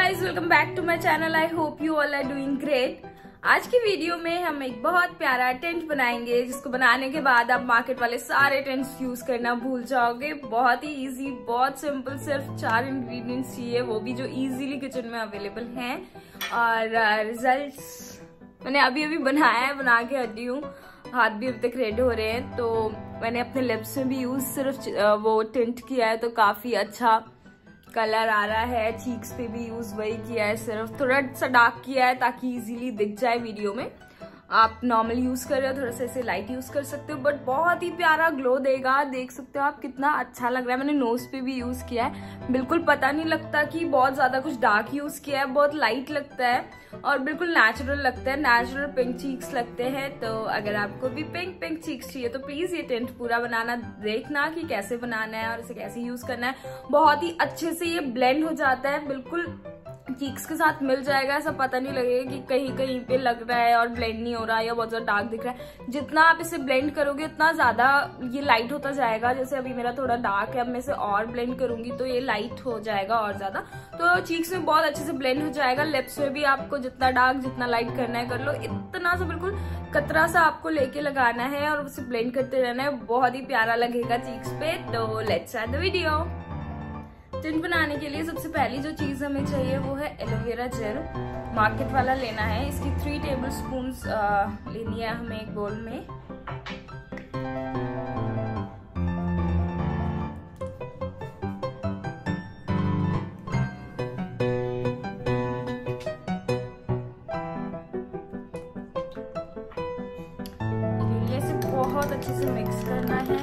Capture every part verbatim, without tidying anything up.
Guys, welcome back to my channel. I hope you all are doing great. आज की video में हम एक बहुत प्यारा टेंट बनाएंगे, जिसको बनाने के बाद आप मार्केट वाले सारे टेंट्स यूज करना भूल जाओगे। बहुत ही इजी, बहुत सिंपल, सिर्फ चार इंग्रेडिएंट्स चाहिए, वो भी जो इजीली किचन में अवेलेबल हैं। और रिजल्ट्स मैंने अभी अभी बनाया है, बना के हटी हूँ, हाथ भी अभी तक रेडी हो रहे हैं। तो मैंने अपने लिप्स में भी यूज सिर्फ वो टिंट किया है, तो काफी अच्छा कलर आ रहा है। चीक्स पे भी यूज वही किया है, सिर्फ थोड़ा सा डार्क किया है ताकि इजीली दिख जाए वीडियो में। आप नॉर्मल यूज कर रहे हो, थोड़ा सा इसे लाइट यूज कर सकते हो, बट बहुत ही प्यारा ग्लो देगा। देख सकते हो आप कितना अच्छा लग रहा है। मैंने नोज पे भी यूज किया है, बिल्कुल पता नहीं लगता कि बहुत ज्यादा कुछ डार्क यूज किया है, बहुत लाइट लगता है और बिल्कुल नेचुरल लगता है। नेचुरल पिंक चीक्स लगते हैं। तो अगर आपको भी पिंक पिंक चीक्स चाहिए तो प्लीज ये टेंट पूरा बनाना, देखना कि कैसे बनाना है और इसे कैसे यूज करना है। बहुत ही अच्छे से ये ब्लेंड हो जाता है, बिल्कुल चीक्स के साथ मिल जाएगा। ऐसा पता नहीं लगेगा कि कहीं कहीं पे लग रहा है और ब्लेंड नहीं हो रहा है या बहुत ज्यादा डार्क दिख रहा है। जितना आप इसे ब्लेंड करोगे उतना ज्यादा ये लाइट होता जाएगा। जैसे अभी मेरा थोड़ा डार्क है, अब मैं इसे और ब्लेंड करूंगी तो ये लाइट हो जाएगा और ज्यादा। तो चीक्स में बहुत अच्छे से ब्लेंड हो जाएगा। लिप्स में भी आपको जितना डार्क जितना लाइट करना है कर लो। इतना सा बिल्कुल कतरा सा आपको लेके लगाना है और उसे ब्लेंड करते रहना है। बहुत ही प्यारा लगेगा चीक्स पे। तो let's start the video. Tint बनाने के लिए सबसे पहली जो चीज हमें चाहिए वो है एलोवेरा जेल। मार्केट वाला लेना है। इसकी थ्री टेबल स्पून लेनी है हमें एक बोल में। इसे बहुत अच्छे से मिक्स करना है।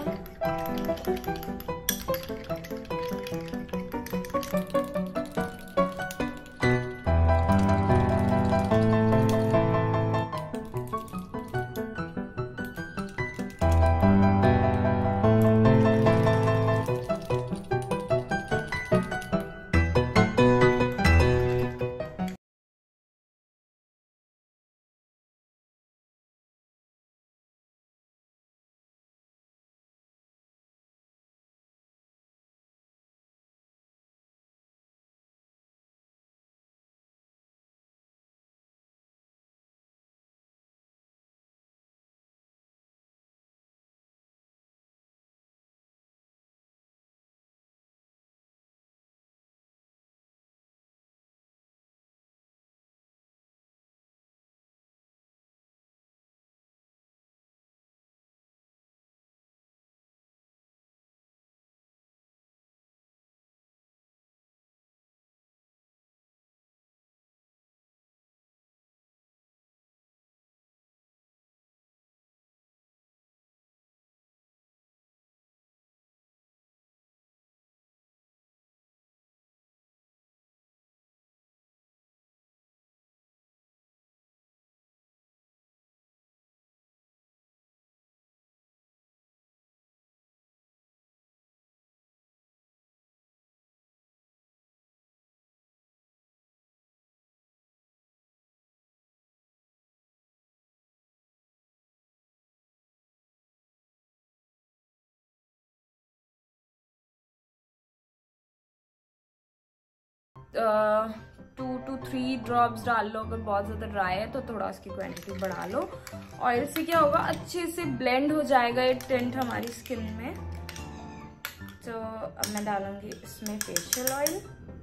टू टू थ्री ड्रॉप्स डाल लो। अगर बहुत ज्यादा ड्राई है तो थोड़ा उसकी क्वांटिटी बढ़ा लो। ऑयल से क्या होगा, अच्छे से ब्लेंड हो जाएगा ये टेंट हमारी स्किन में। तो अब मैं डालूंगी इसमें फेशियल ऑयल।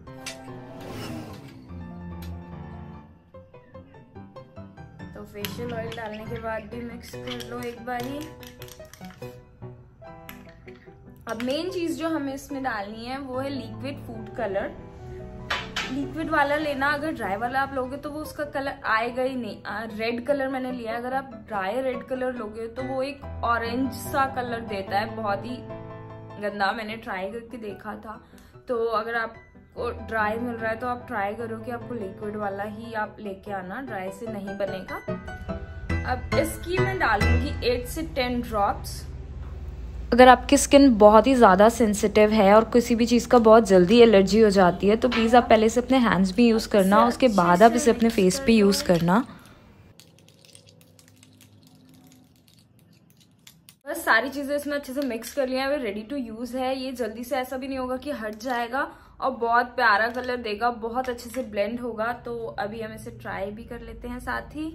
तो फेशियल ऑयल डालने के बाद भी मिक्स कर लो एक बारी। अब मेन चीज जो हमें इसमें डालनी है वो है लिक्विड फूड कलर। लिक्विड वाला लेना, अगर ड्राई वाला आप लोगे तो वो उसका कलर आएगा ही नहीं। रेड कलर मैंने लिया है। अगर आप ड्राई रेड कलर लोगे तो वो एक ऑरेंज सा कलर देता है, बहुत ही गंदा। मैंने ट्राई करके देखा था। तो अगर आपको ड्राई मिल रहा है तो आप ट्राई करो कि आपको लिक्विड वाला ही आप लेके आना, ड्राई से नहीं बनेगा। अब इसकी मैं डालूंगी एट से टेन ड्रॉप्स। अगर आपकी स्किन बहुत ही ज़्यादा सेंसिटिव है और किसी भी चीज़ का बहुत जल्दी एलर्जी हो जाती है तो प्लीज़ आप पहले से अपने हैंड्स भी यूज़ करना, उसके बाद आप इसे अपने फेस पे यूज़ करना। बस सारी चीज़ें इसमें अच्छे से मिक्स कर लिया है, रेडी टू यूज़ है। ये जल्दी से ऐसा भी नहीं होगा कि हट जाएगा और बहुत प्यारा कलर देगा, बहुत अच्छे से ब्लेंड होगा। तो अभी हम इसे ट्राई भी कर लेते हैं साथ ही।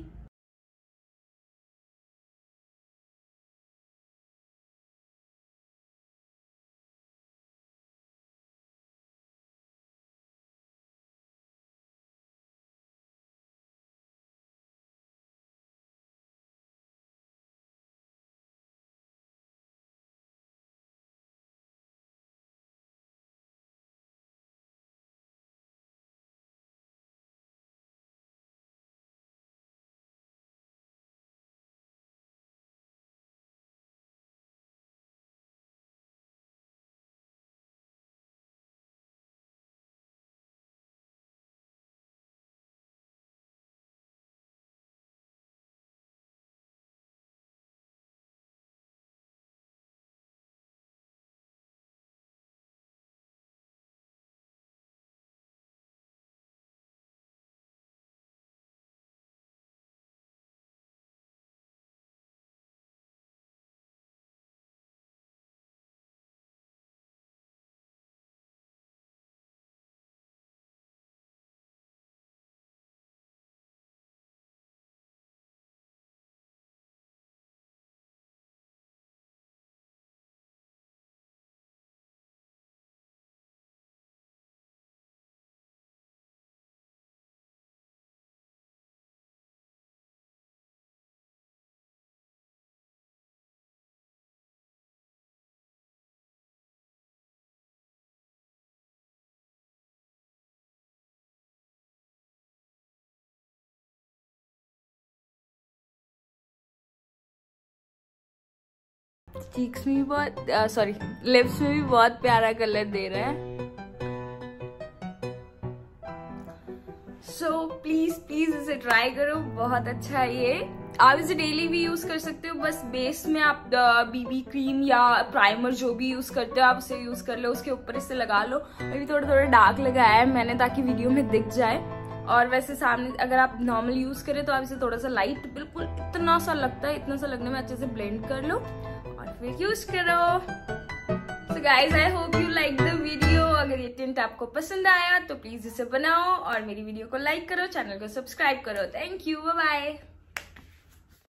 चीक्स में भी बहुत, सॉरी लिप्स में भी बहुत प्यारा कलर दे रहा है। सो प्लीज प्लीज इसे ट्राई करो, बहुत अच्छा है ये। आप इसे डेली भी यूज कर सकते हो, बस बेस में आप बीबी क्रीम या प्राइमर जो भी यूज करते हो आप उसे यूज कर लो, उसके ऊपर इसे लगा लो। अभी थोड़ा थोड़ा डार्क लगाया है मैंने ताकि वीडियो में दिख जाए। और वैसे सामने अगर आप नॉर्मल यूज करें तो आप इसे थोड़ा सा लाइट, बिल्कुल इतना सा लगता है, इतना सा लगने में अच्छे से ब्लेंड कर लो और फिर यूज करो। So guys, I hope you like the video। अगर ये टिंट आपको पसंद आया तो प्लीज इसे बनाओ और मेरी वीडियो को लाइक करो, चैनल को सब्सक्राइब करो। Thank you, bye bye.